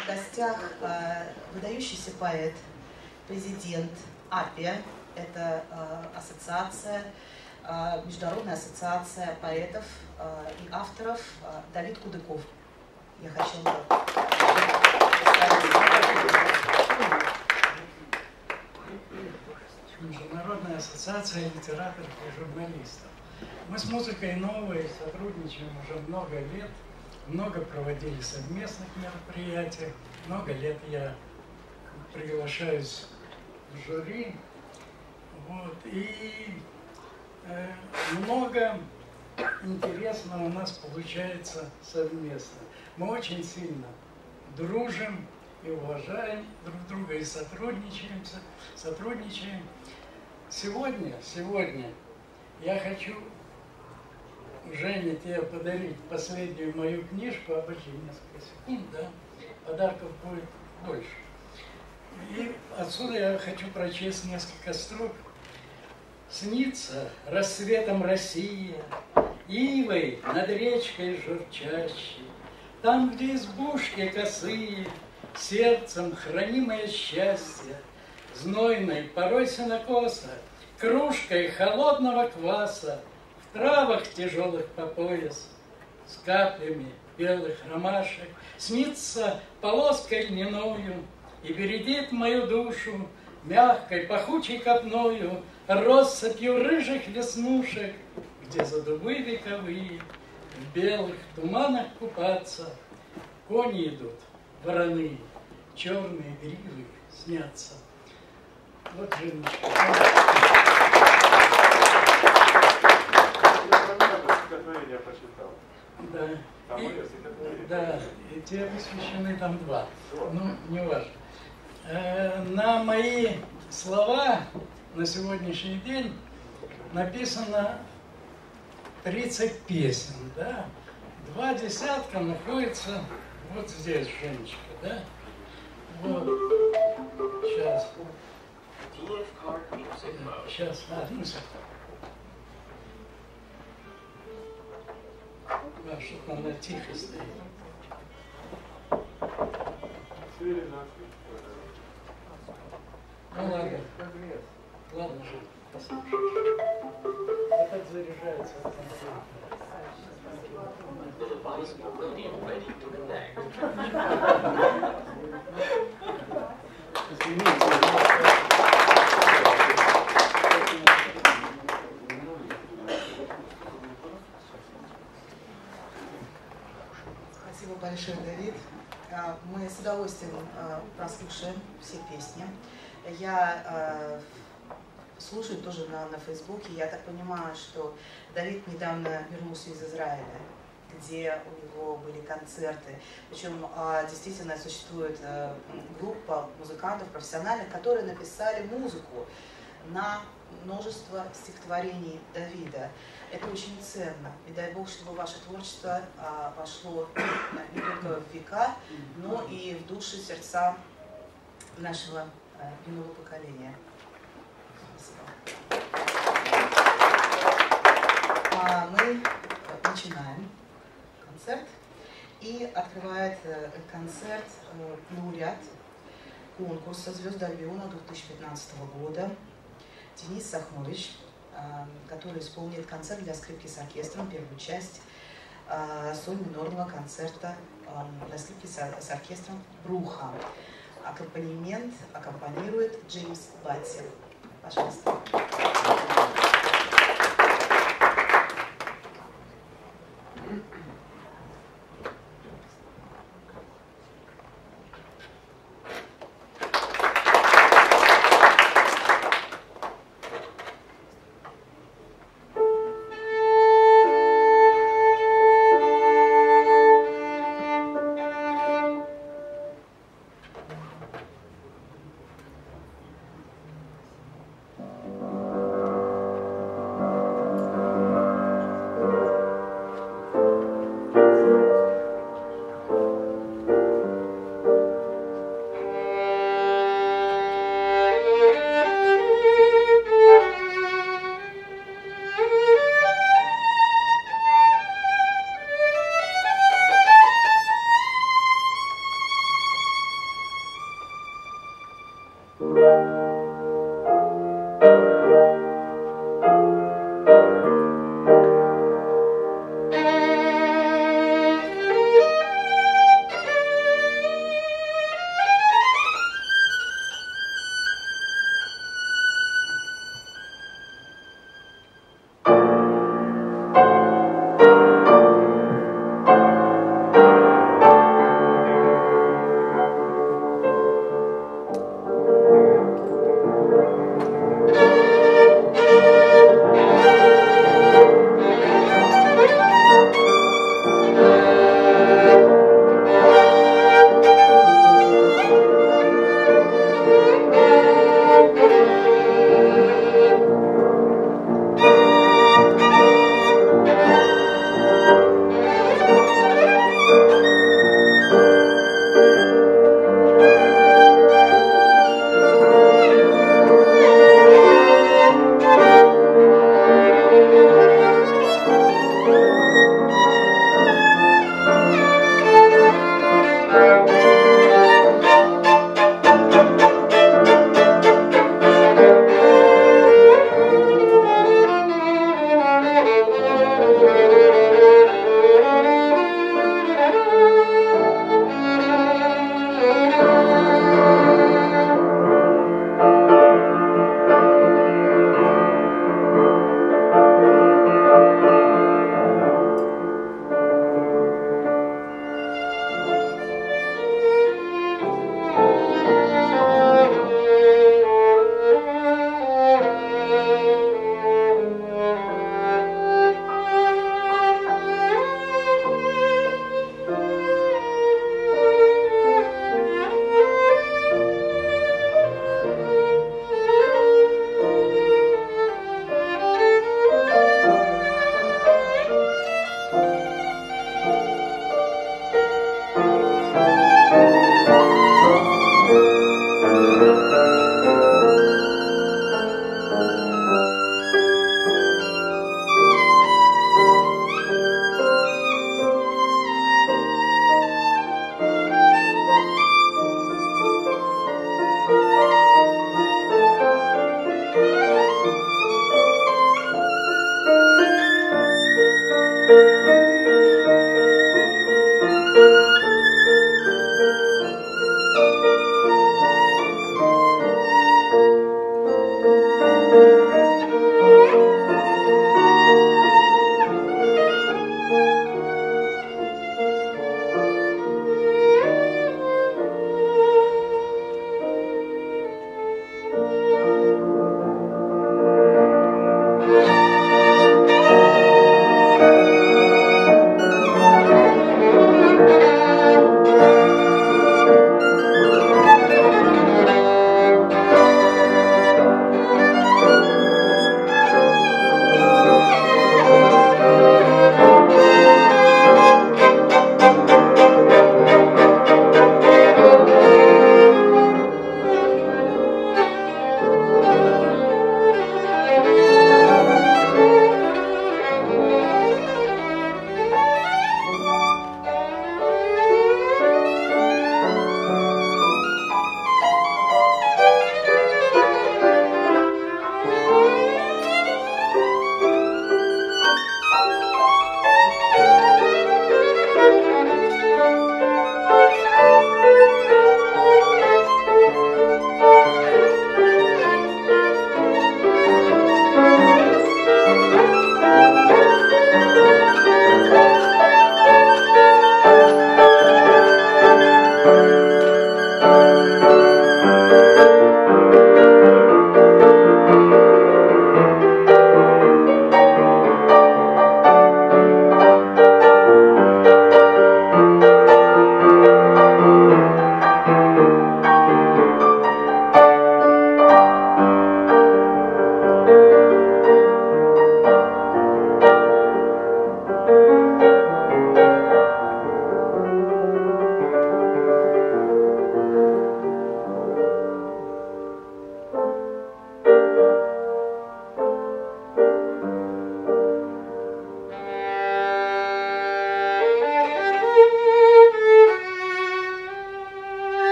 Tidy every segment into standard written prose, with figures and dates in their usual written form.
в гостях выдающийся поэт, президент АПИ, это ассоциация, Международная ассоциация поэтов и авторов, Давид Кудыков. Я хотела Международная ассоциация литераторов и журналистов. Мы с «Музыкой новой» сотрудничаем уже много лет, много проводили совместных мероприятий, много лет я приглашаюсь в жюри, вот, и много интересного у нас получается совместно. Мы очень сильно дружим и уважаем друг друга и сотрудничаем. Сегодня я хочу, Женя, тебе подарить последнюю мою книжку, обожди несколько секунд, да? Подарков будет больше. И отсюда я хочу прочесть несколько строк. Снится рассветом Россия, ивой над речкой журчащей, там, где избушки косые, сердцем хранимое счастье, знойной, порой сенокоса, кружкой холодного кваса, в травах тяжелых по пояс, с каплями белых ромашек, снится полоской льняною и бередит мою душу мягкой, пахучей копною, россыпью рыжих веснушек, где за дубы вековые в белых туманах купаться кони идут, вороны, черные гривы снятся. Вот, Женечка. Я прочитал. Да. Да, и те посвящены там два. Ну, не важно. На мои слова на сегодняшний день написано 30 песен, да? 2 десятка находится вот здесь, Женечка, да? Вот. Сейчас. Сейчас, одну секунду. Да, что-то она тихо стоит. Ну ладно. Ладно, Жень, послушай. Опять заряжается. Спасибо большое, Давид. Мы с удовольствием прослушаем все песни. Я слушаю тоже на Фейсбуке. Я так понимаю, что Давид недавно вернулся из Израиля, где у него были концерты. Причем действительно существует группа музыкантов профессиональных, которые написали музыку на множество стихотворений Давида. Это очень ценно. И дай Бог, чтобы ваше творчество пошло не только в века, но и в души, сердца нашего юного поколения. Спасибо. Мы начинаем концерт. И открывает концерт лауреат конкурса «Звезды Альбиона» 2015 года Денис Сахнович, который исполнит концерт для скрипки с оркестром, первую часть соль-минорного концерта для скрипки с оркестром «Бруха». Аккомпанемент аккомпанирует Джеймс Батти. Пожалуйста.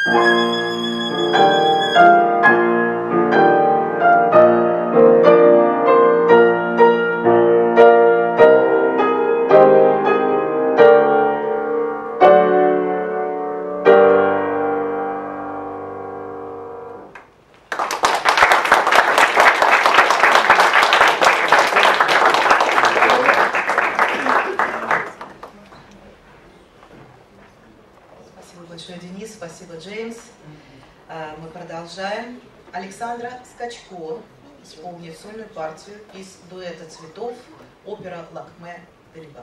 Денис, спасибо, Джеймс. Мы продолжаем. Александра Скачко исполнит сольную партию из дуэта «Цветов» опера «Лакме Дельба».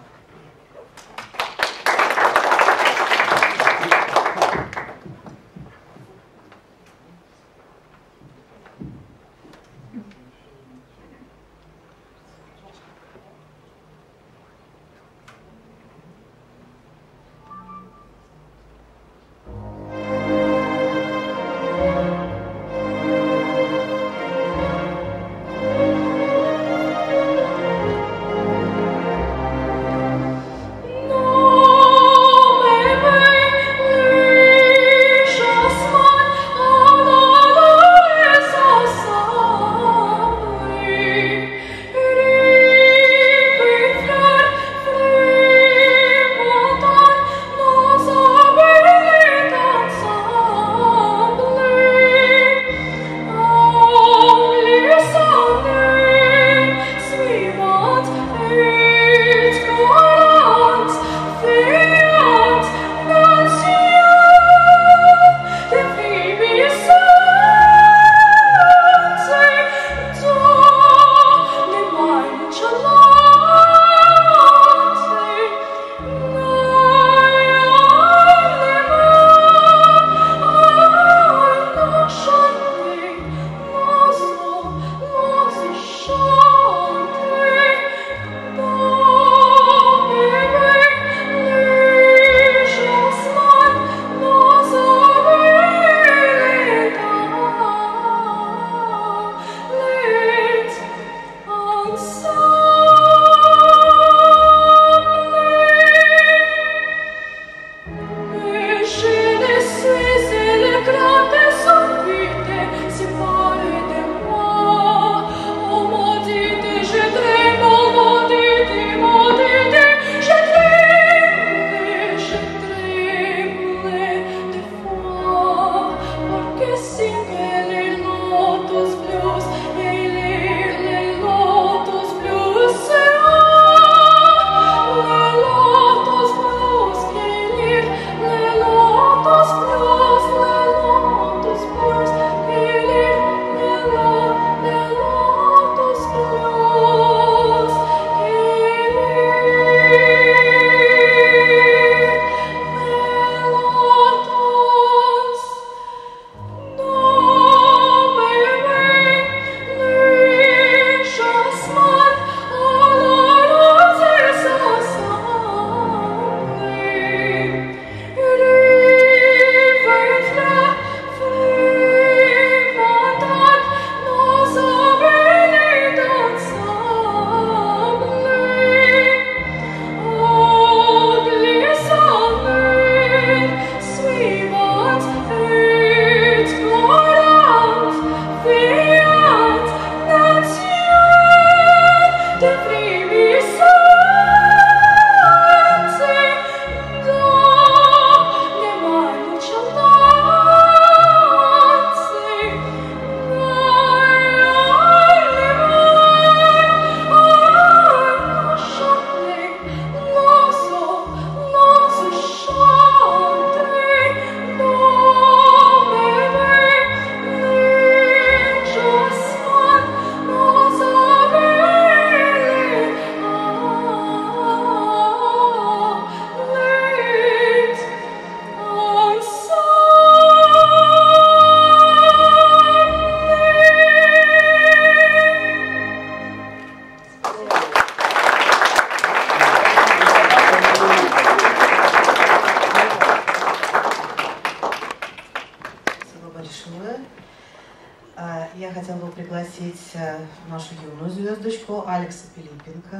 Я хотела бы пригласить нашу юную звездочку Алекса Пилипенко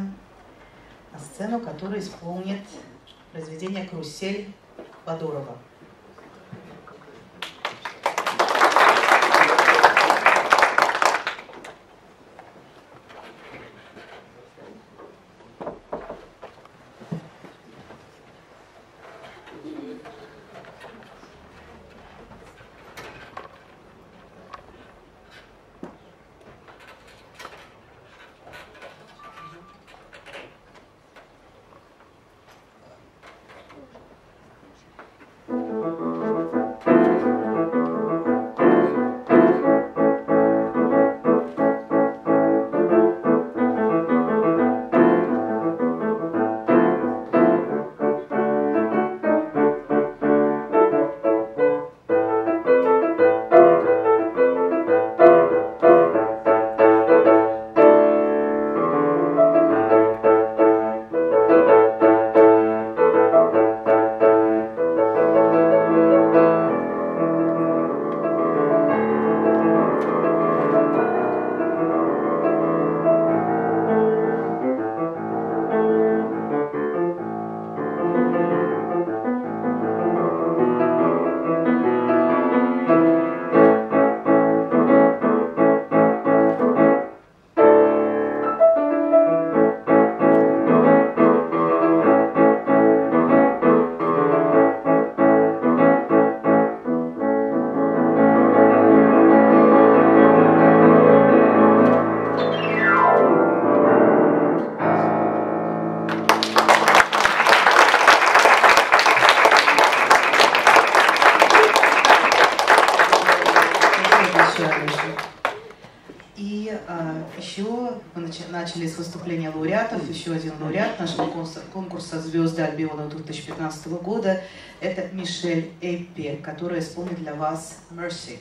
на сцену, который исполнит произведение «Карусель» Бадурова. году. Мы начали с выступления лауреатов. Еще один лауреат нашего конкурса «Звезды Альбиона» 2015 года – это Мишель Эппи, которая исполнит для вас «Mercy».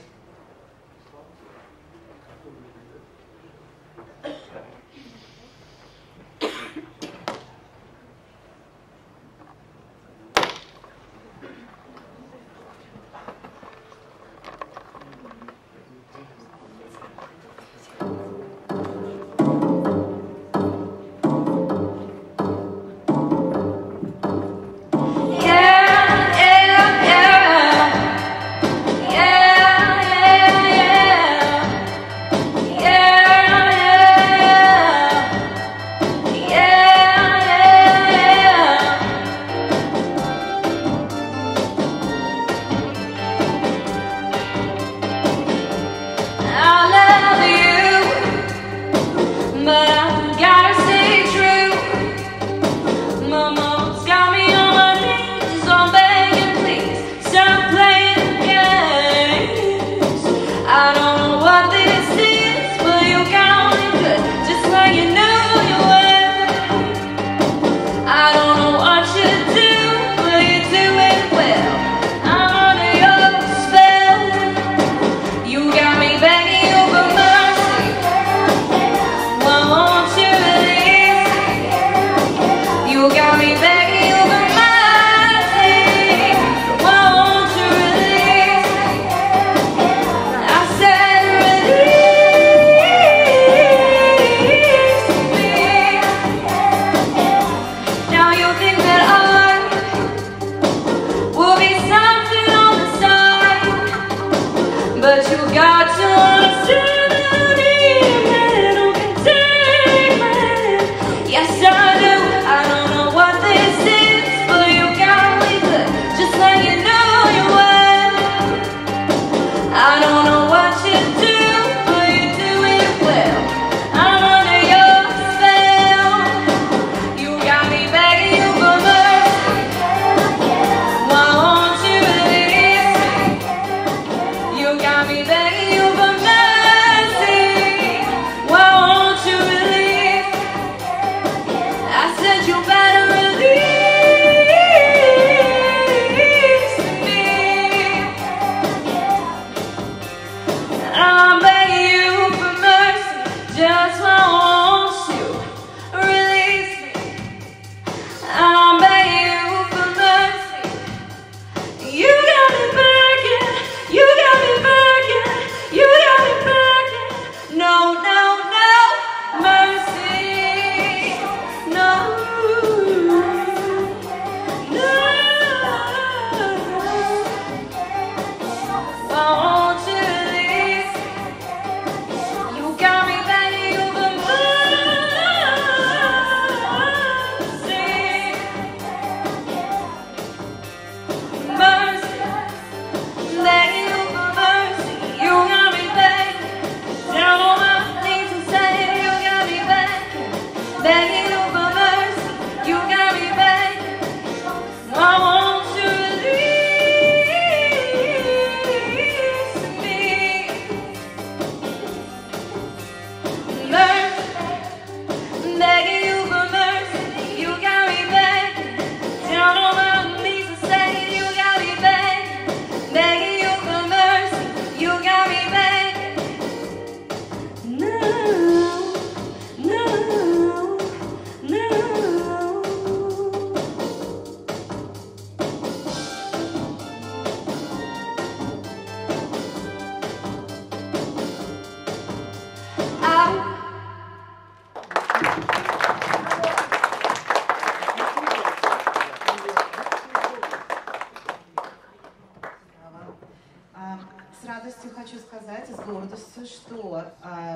С радостью хочу сказать, с гордостью, что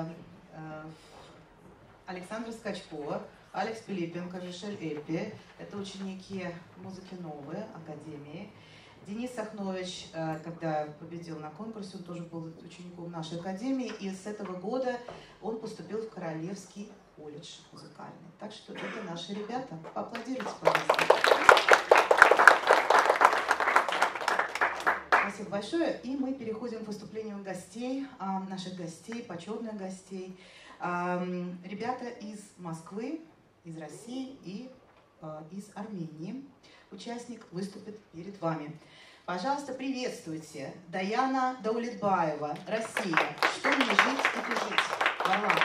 Александра Скачко, Алекс Пилипенко, Мишель Эппи – это ученики музыки новой академии. Денис Сахнович, когда победил на конкурсе, он тоже был учеником нашей академии, и с этого года он поступил в Королевский колледж музыкальный. Так что это наши ребята. Поаплодируйте, пожалуйста. Спасибо большое. И мы переходим к выступлению гостей, наших гостей, почетных гостей. Ребята из Москвы, из России и из Армении. Участник выступит перед вами. Пожалуйста, приветствуйте Даяна Даулетбаева, Россия. Что мне жить и тужить? Варлам.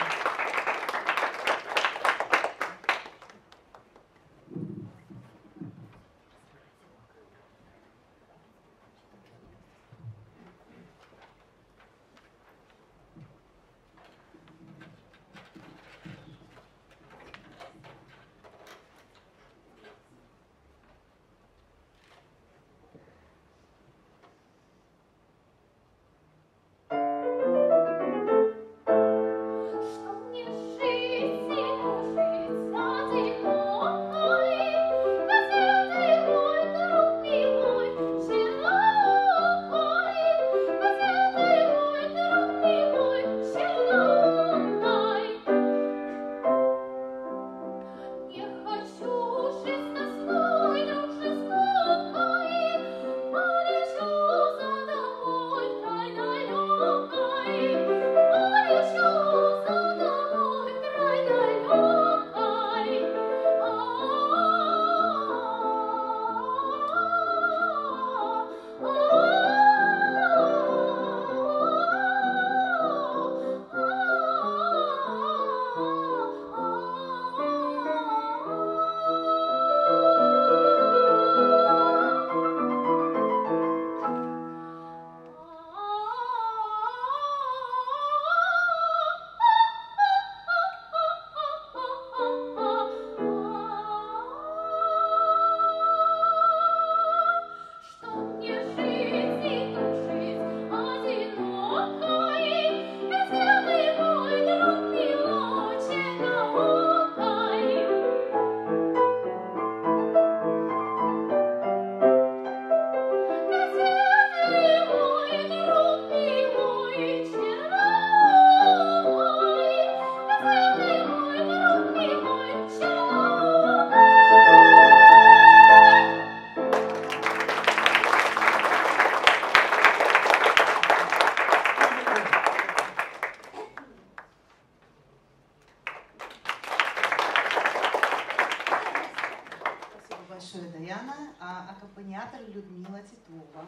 Большое, Даяна. Аккомпаниатор Людмила Титова.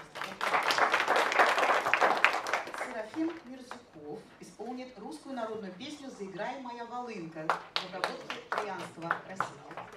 Серафим Мирзюков исполнит русскую народную песню «Заиграй, моя волынка» в разработке Троянского, Россия.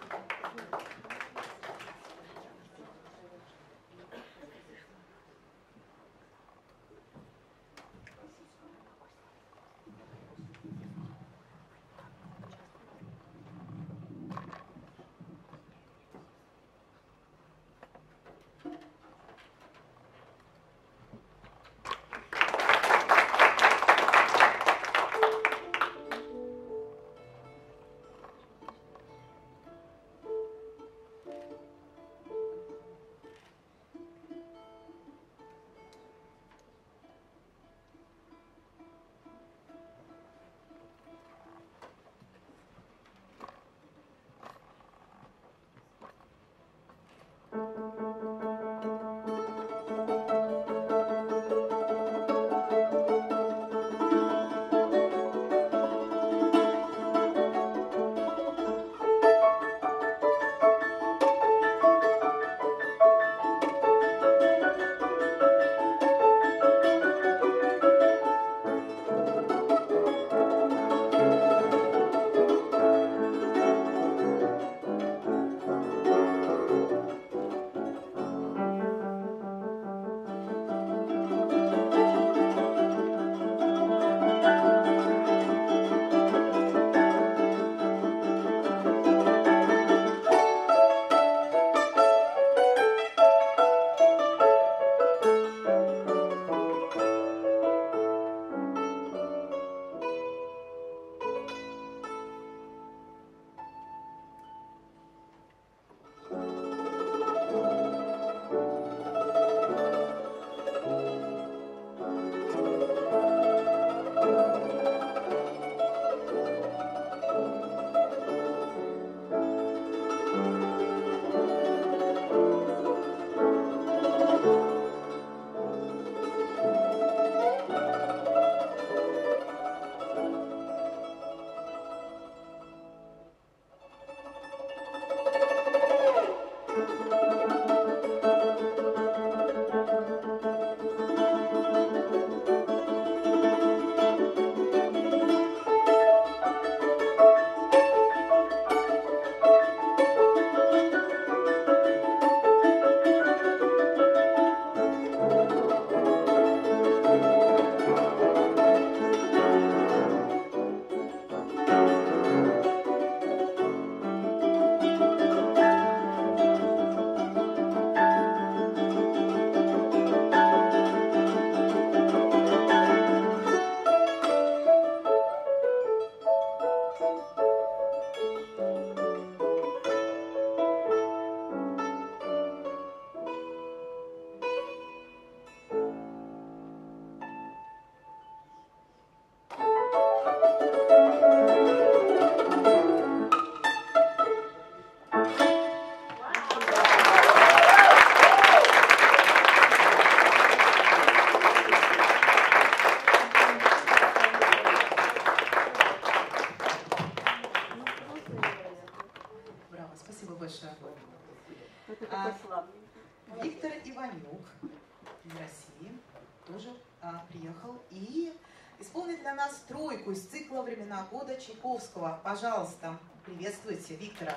из России тоже приехал и исполнит для нас тройку из цикла «Времена года» Чайковского. Пожалуйста, приветствуйте Виктора.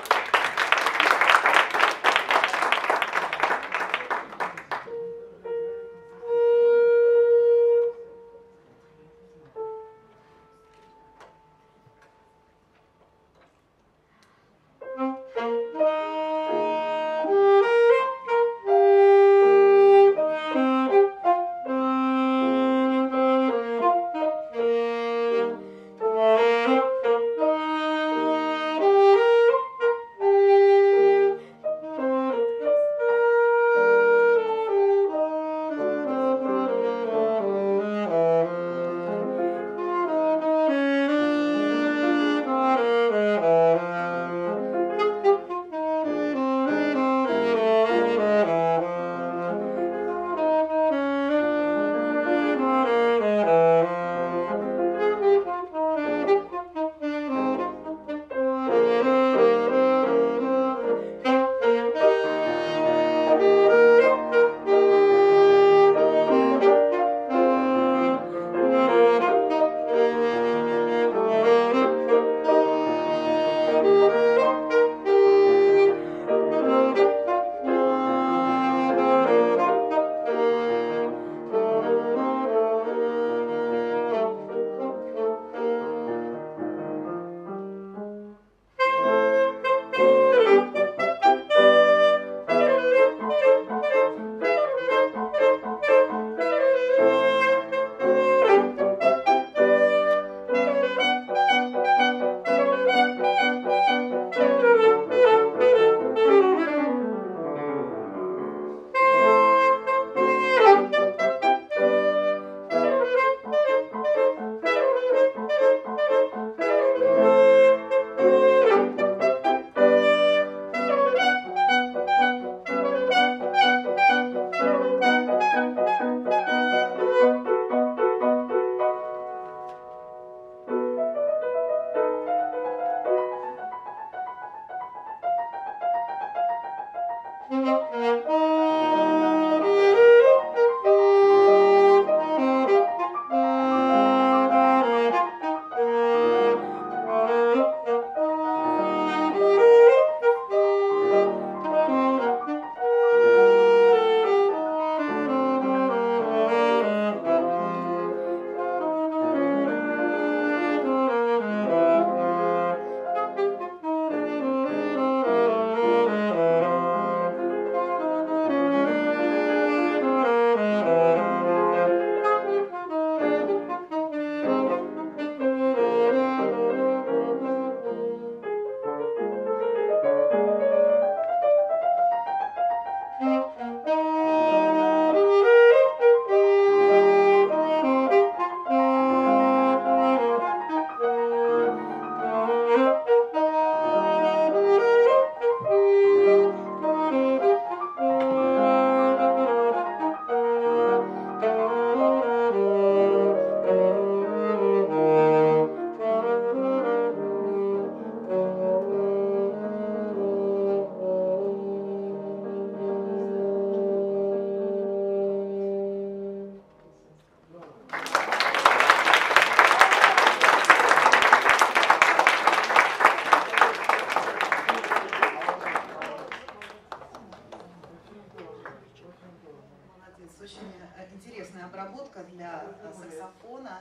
Интересная обработка для саксофона.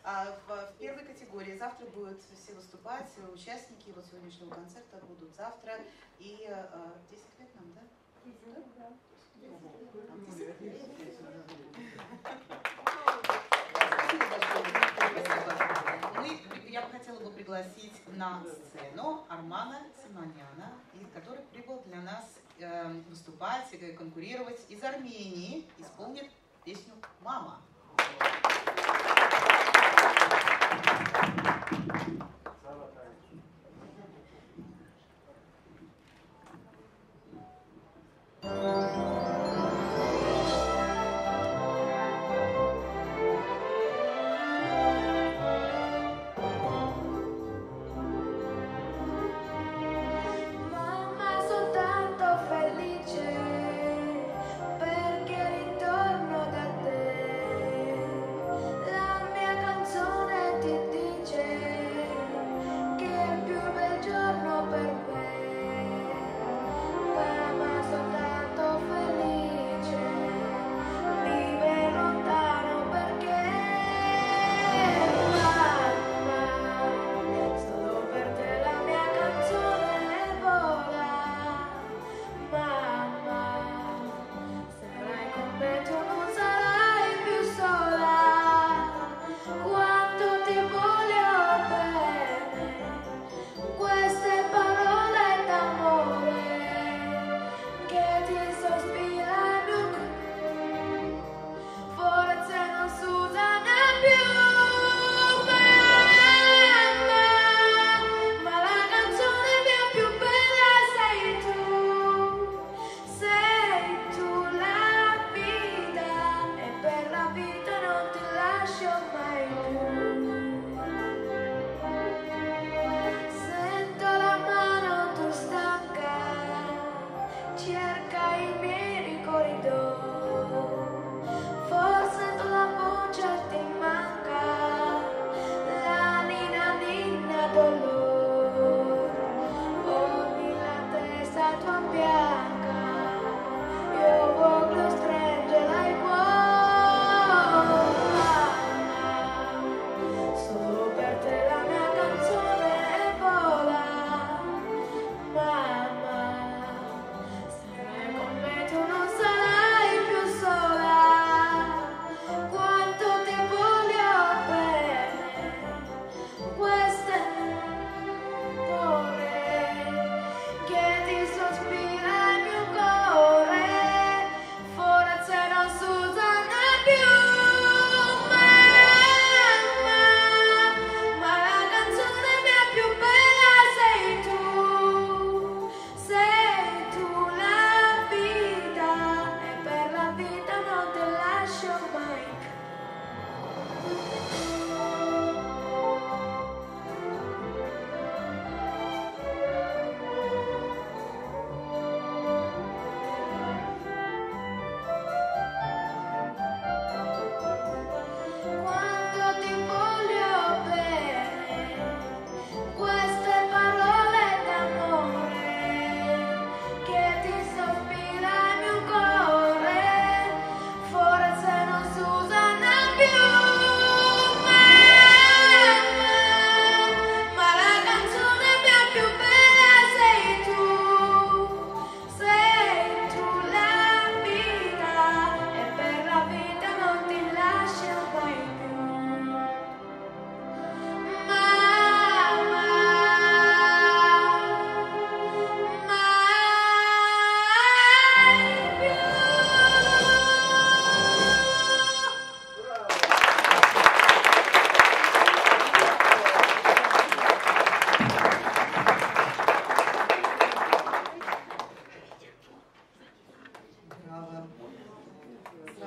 В первой категории завтра будут все выступать, участники вот сегодняшнего концерта будут завтра. И 10 лет нам, да? 10 лет. Я бы хотела бы пригласить на сцену Армана Симоняна, который прибыл для нас выступать и конкурировать из Армении, исполнит песню «Мама». Mamma, soltanto felice perché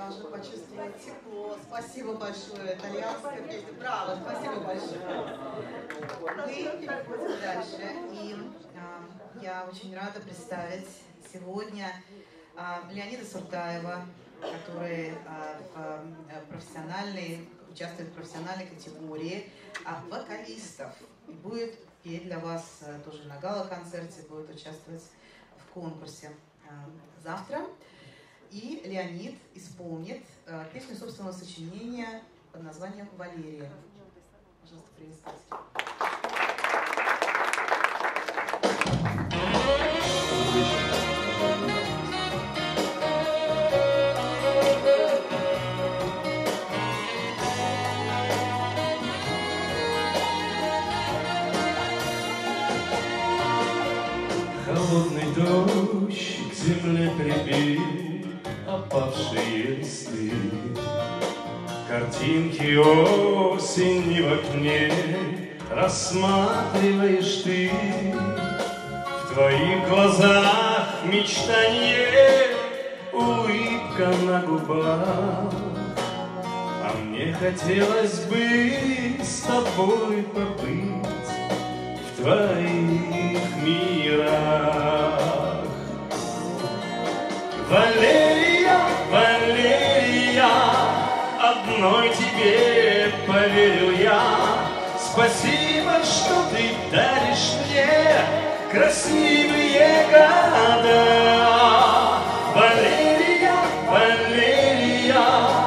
тоже почувствовать тепло. Спасибо большое. Итальянская песня. Браво, спасибо большое. Мы переходим дальше. И я очень рада представить сегодня Леонида Суртаева, который участвует в профессиональной категории вокалистов. И будет петь для вас тоже на гала-концерте, будет участвовать в конкурсе завтра. И Леонид исполнит песню собственного сочинения под названием «Валерия». Пожалуйста, приветствуйте. Холодный дождь к земле прибил опавшие листы, картинки осени в окне рассматриваешь ты. В твоих глазах мечтание, улыбка на губах, а мне хотелось бы с тобой побыть в твоих мирах. Валерия, Валерия, одной тебе поверил я. Спасибо, что ты даришь мне красивые года. Валерия, Валерия,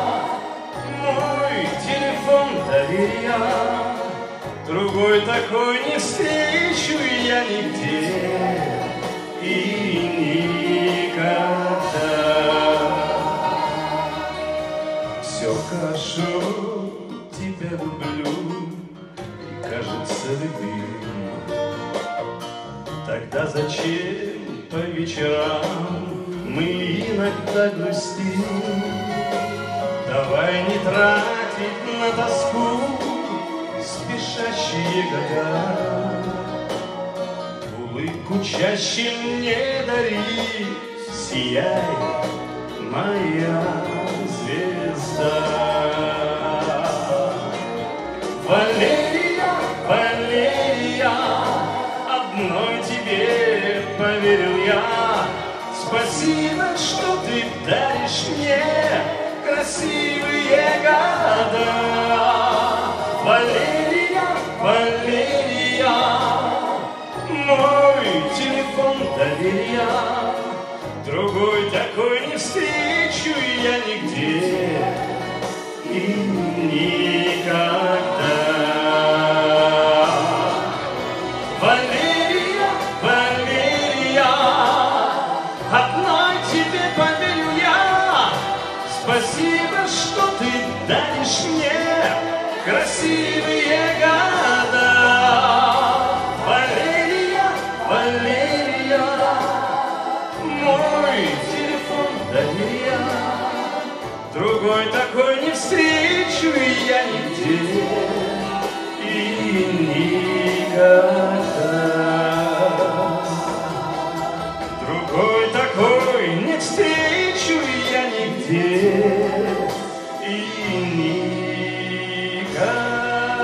мой телефон доверия. Другой такой не встречу я нигде и никогда. Все хорошо, тебя люблю, и кажется любим. Тогда зачем по вечерам мы иногда грустим? Давай не тратить на тоску спешащие года. Улыбку чаще мне дари, сияй, моя звезда. Валерия, Валерия, одной тебе поверил я. Спасибо, что ты даришь мне красивые года. Валерия, Валерия, мой телефон доверия. Другой такой не встречу я нигде и никогда. Валерия, Валерия, одной тебе поверю я. Спасибо, что ты даришь мне красивые года. Валерия, Валерия, мой телефон доверия. Другой такой не встречу я нигде и никогда. Другой такой не встречу я нигде и никогда.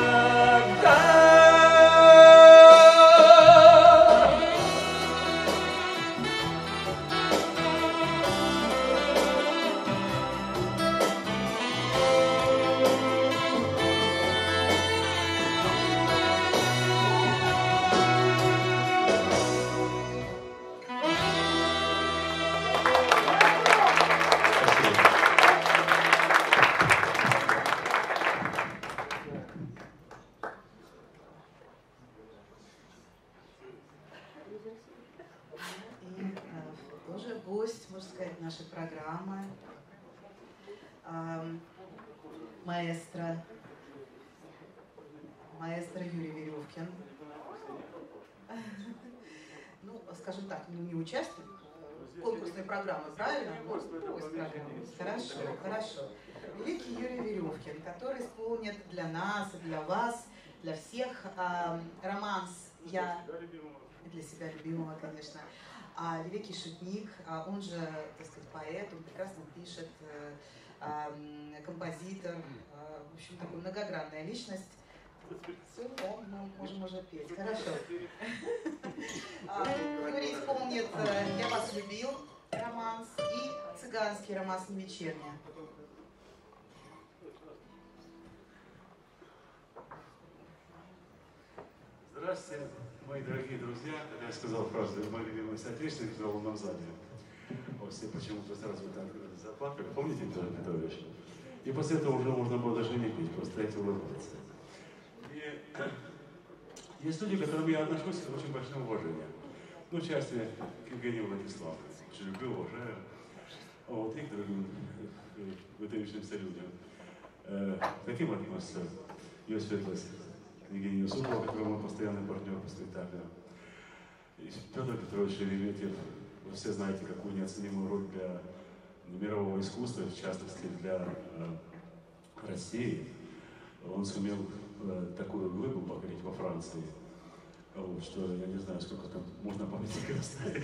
Тоже гость, можно сказать, нашей программы, маэстро Юрий Веревкин. Ну, скажем так, не участник конкурсной программы, правильно? Гость программы. Хорошо, хорошо. Великий Юрий Веревкин, который исполнит для нас и для вас, для всех романс «Я...» Для себя любимого, конечно. великий шутник, он же, так сказать, поэт, он прекрасно пишет, композитор, в общем, такая многогранная личность. Все, да, мы можем уже петь. Хорошо. Юрий исполнит «Я вас любил» романс и цыганский романс «Не вечерняя». Здравствуйте, мои дорогие друзья. Когда я сказал фразу «Мой любимый соотечественник» в Новом Замке, все почему-то сразу так заплакали. Помните, Петр Петрович? И после этого уже можно было даже не петь, просто стоять и улыбаться. И есть люди, к которым я отношусь с очень большим уважением. Ну, в частности, к Евгению Владиславовичу. Люблю, уважаю. Вот, и к другим выдающимся людям. Каким относится ее светлость Евгений Юсупов, который мой постоянный партнер по спектаклю. И Петр Петрович Шереметьев, вы все знаете, какую неоценимую роль для мирового искусства, в частности для России. Он сумел такую глыбу покорить во Франции, вот, что я не знаю, сколько там можно памятников оставить.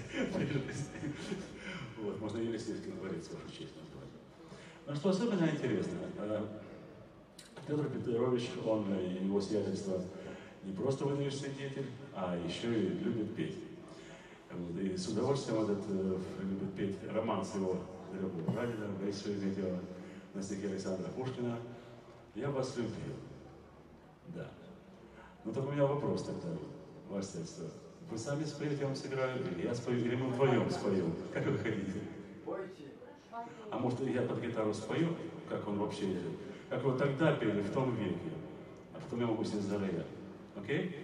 Вот, можно Елисейский дворец, вашу честь назвать. Но что особенно интересно, Петр Петрович, он и его сиятельство не просто выдающийся деятель, а еще и любит петь. Вот, и с удовольствием любит петь романс его дорогого прадеда Бориса Шереметьева на стихи Александра Пушкина «Я вас люблю». Да. Ну так у меня вопрос тогда, ваше сиятельство. Вы сами споете, я вам сыграю, или я спою, или мы вдвоем споем? Как вы хотите? А может я под гитару спою, как он вообще идет? Как вот тогда пели, в том веке. А потом я могу сесть за рояль. Окей?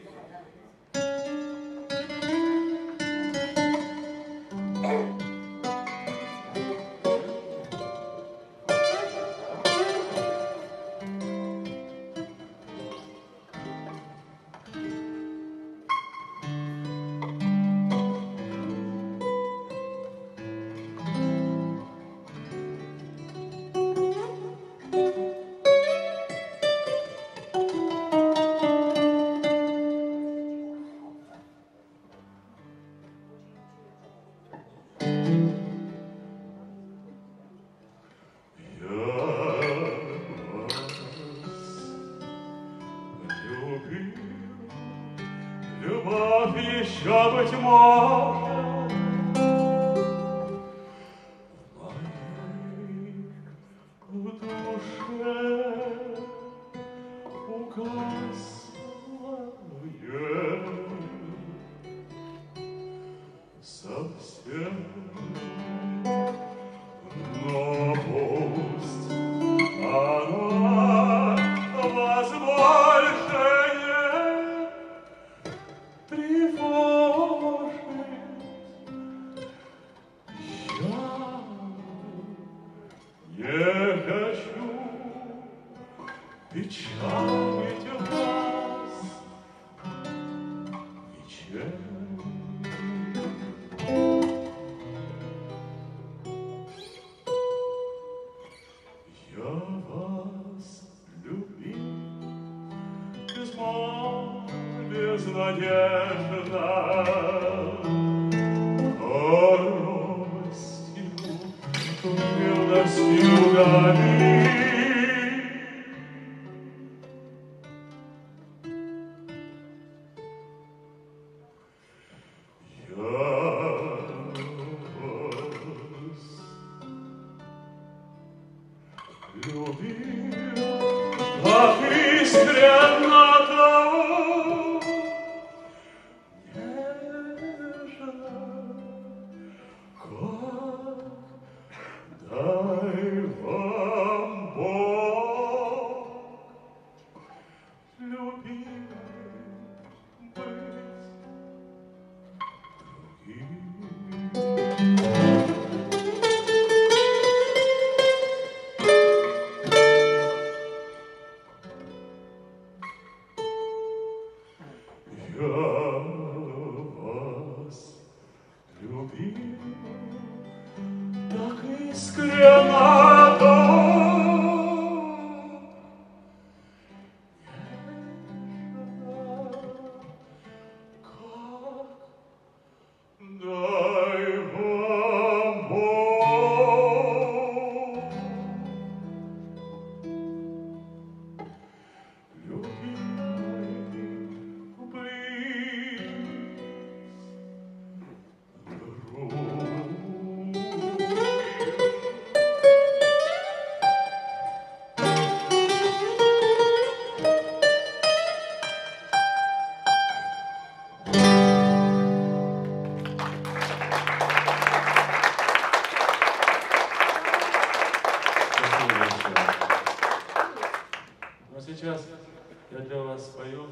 Но сейчас я для вас спою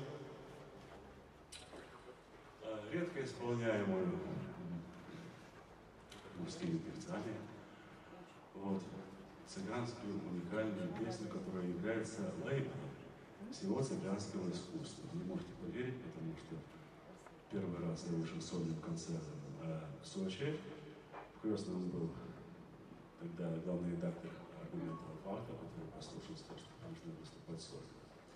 редко исполняемую мужскими певцами цыганскую уникальную песню, которая является лейблом всего цыганского искусства. Вы не можете поверить, потому что первый раз я вышел сольным концертом в Сочи. В Крестном был тогда главный редактор «Аргументов и фактов», который послушал, сказал, что нужно выступать сольно.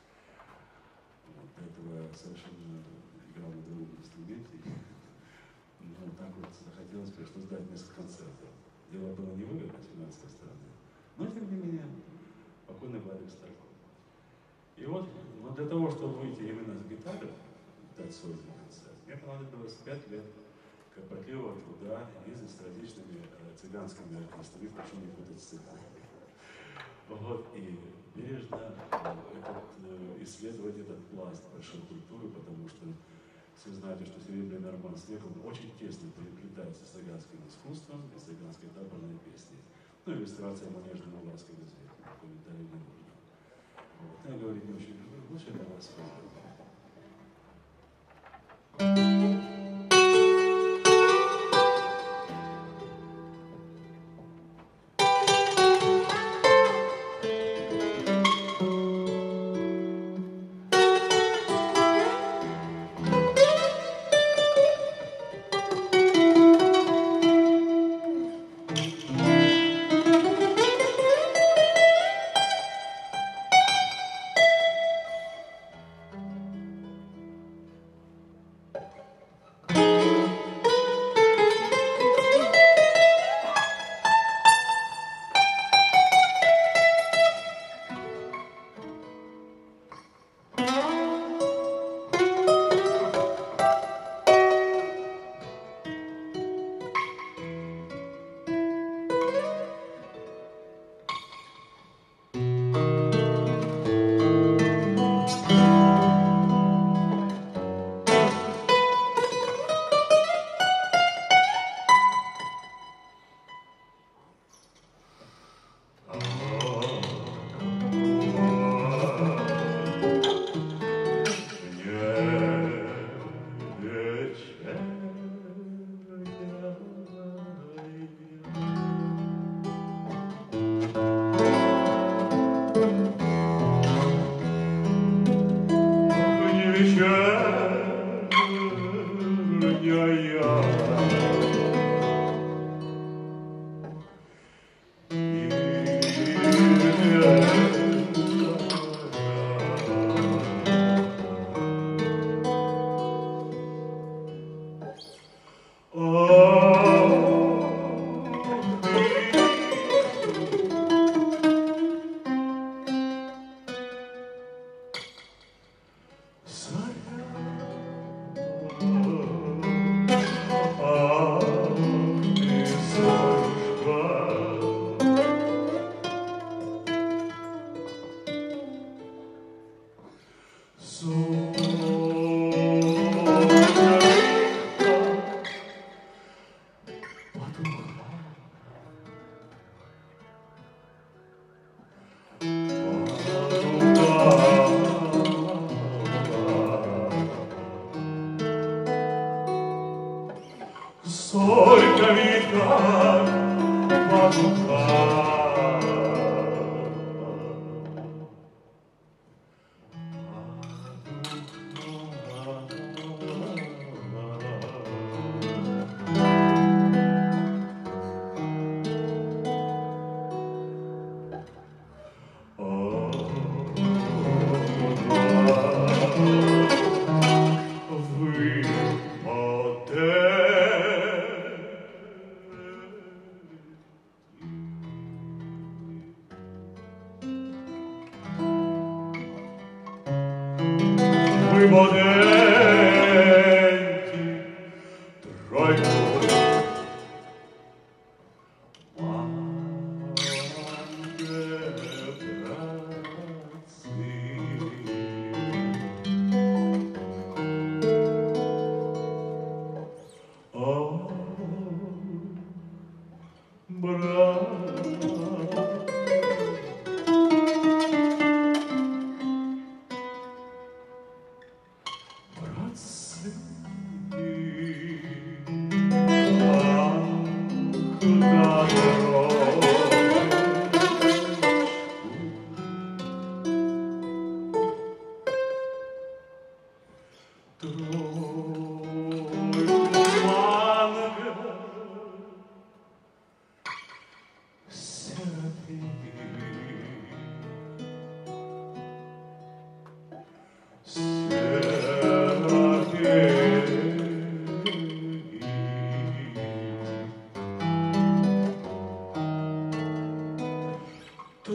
До этого я совершенно играл на другом инструменте. Но так вот захотелось, пришлось дать несколько концертов. Дело было невыгодно с финансовой стороны. Но, тем не менее, покойный Владимир Старков. И вот, но для того, чтобы выйти именно с гитары, дать сольный концерт, мне понадобилось 5 лет кропотливого труда и с различными цыганскими артистами, прошу не путать с цыганами. Вот, и бережно исследовать этот пласт большой культуры, потому что все знаете, что серебряный роман с веком очень тесно переплетается с цыганским искусством и цыганской таборной песней. Ну, иллюстрация манежного ласка без века, комментарий не нужно. Вот. Я говорить не очень люблю, лучше для вас спою.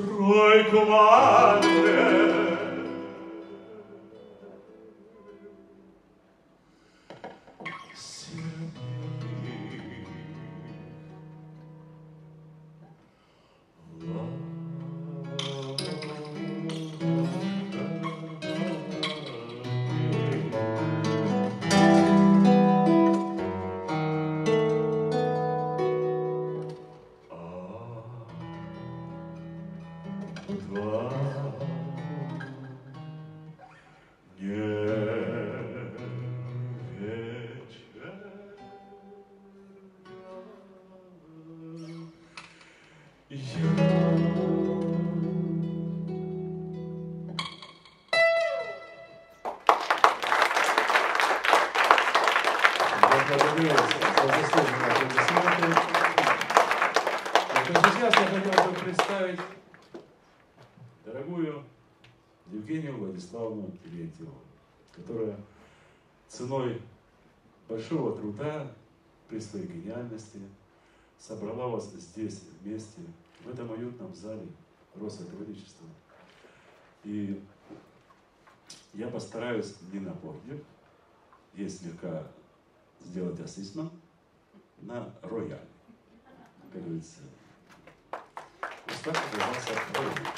Строй команды. Сейчас я хотел бы представить дорогую Евгению Владиславовну Терентьеву, которая ценой большого труда, при своей гениальности, собрала вас здесь вместе, в этом уютном зале Россотрудничества. И я постараюсь не на погреб, есть слегка сделать ассистмент на рояль, как говорится. Устав оказался рояль.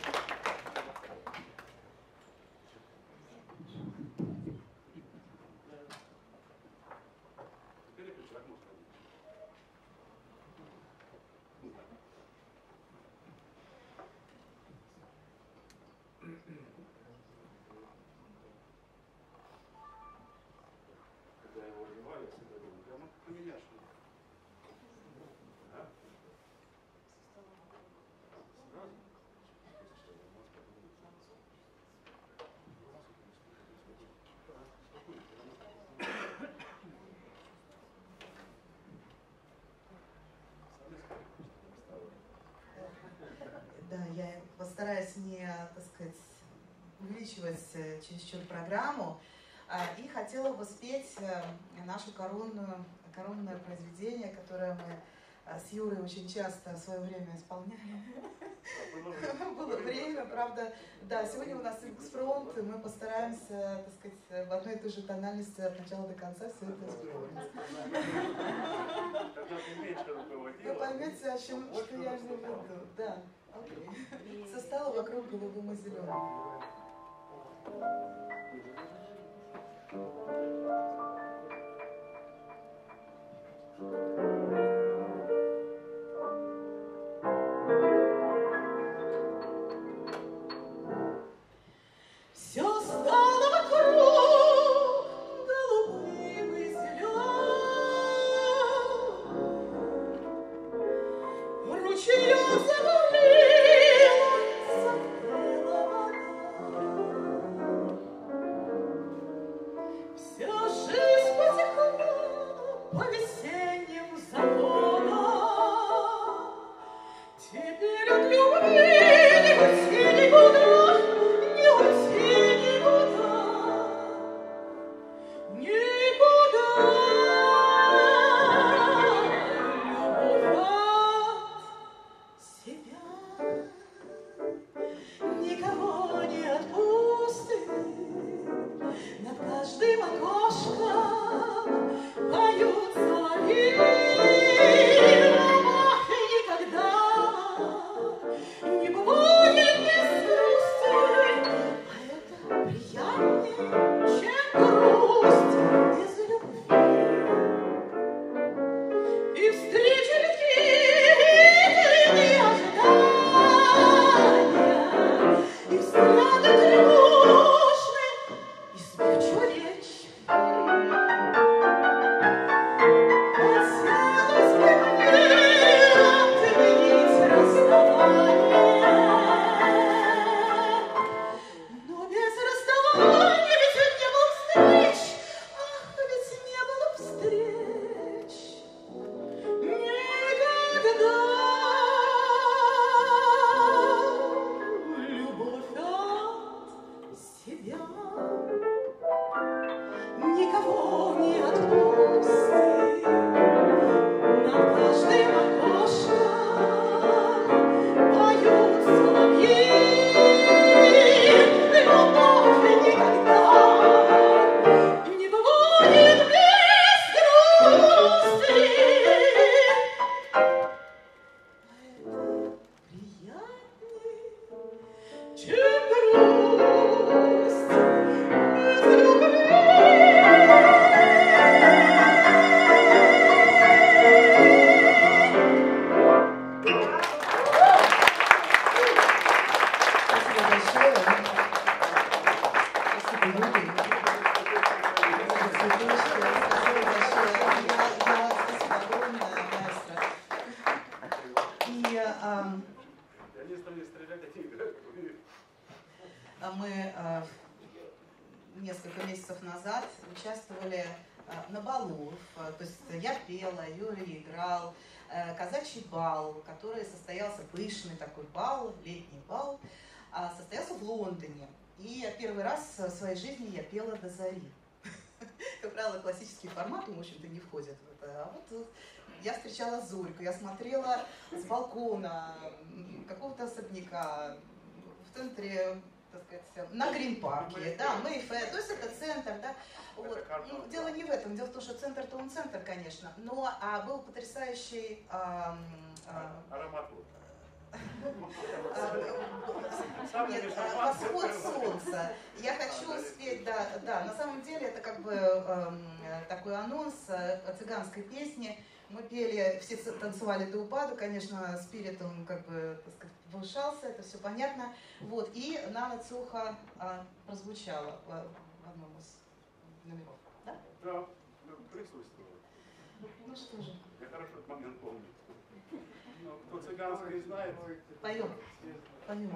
Да, я постараюсь не, так сказать, увеличивать чересчур программу. И хотела бы спеть наше коронное произведение, которое мы с Юрой очень часто в свое время исполняли. Было время, правда. Да, сегодня у нас экспромт, и мы постараемся, так сказать, в одной и той же тональности от начала до конца все это исполнить. Вы поймете, о чем, что я имею в виду. Да. Okay. Все стало вокруг голубым и зеленым. Все стало вокруг голубым и зеленым. Ручеём забурлила, закрыла вода. Вся жизнь потекла по весенним мы несколько месяцев назад участвовали на балу. То есть я пела, Юрий играл. Казачий бал, который состоялся, пышный такой бал, летний бал, состоялся в Лондоне. И первый раз в своей жизни я пела до зари. Как правило, классические форматы, в общем-то, не входят в это. А вот я встречала Зорьку, я смотрела с балкона какого-то особняка в центре, так сказать, на Грин-парке, да, Мэйфэр, то есть это центр, да. Вот. Ну, дело не в этом, дело в том, что центр-то он центр, конечно, но был потрясающий Аромат. Нет, восход солнца. Я хочу спеть, да, на самом деле это как бы такой анонс цыганской песни. Мы пели, все танцевали до упаду, конечно, спирит он как бы, так сказать, повышался, это все понятно. Вот, и Нана Цуха прозвучала в одном из номеров, да? Да, присутствовал. Ну что же. Я хорошо этот момент помню. Кто цыганский знает. Поем. Поем.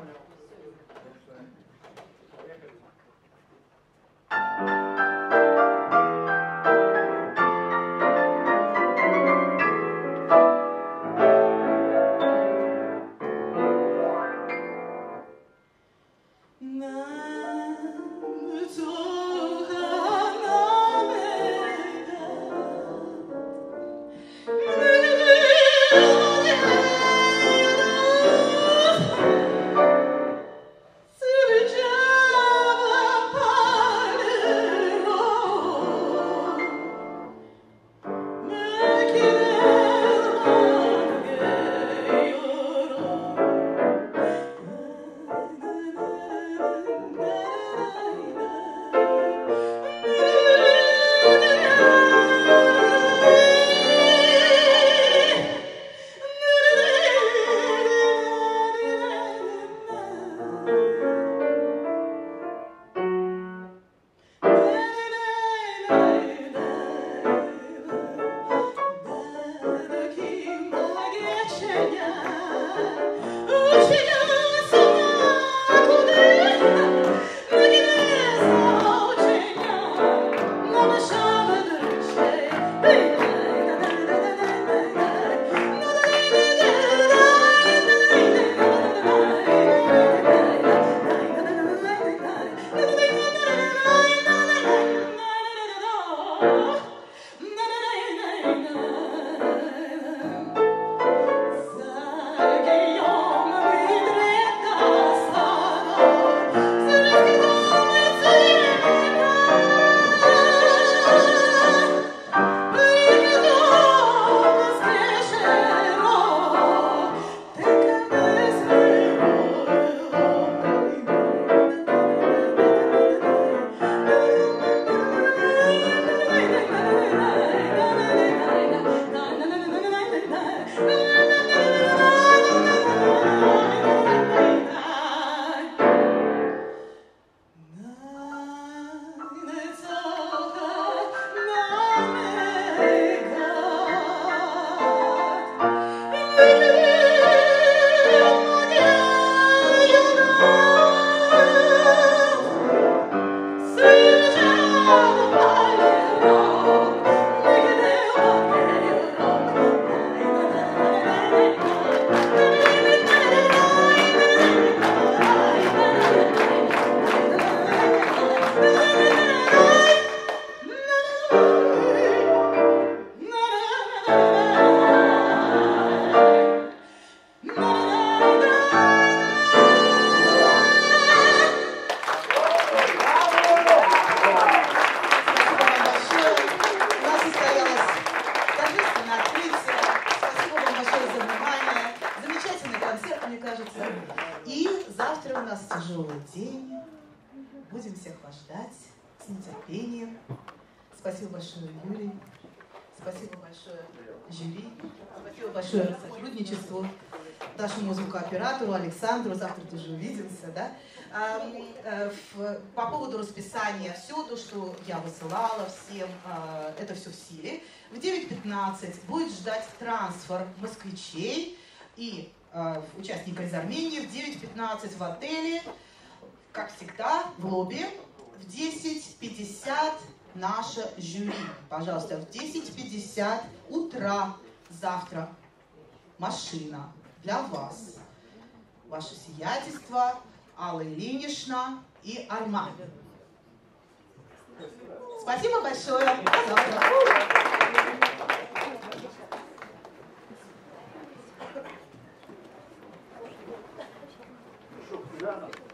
Спасибо большое, Юрий. Спасибо большое, жюри. Спасибо большое сотрудничеству нашему звукооператору Александру. Завтра тоже увидимся, да? По поводу расписания, все то, что я высылала всем, это все в силе. В 9:15 будет ждать трансфер москвичей и участников из Армении. В 9:15 в отеле как всегда, в лобби в 10:50 наше жюри. Пожалуйста, в 10:50 утра завтра машина для вас. Ваше сиятельство, Алла Ильинична и Арман. Спасибо большое. До завтра.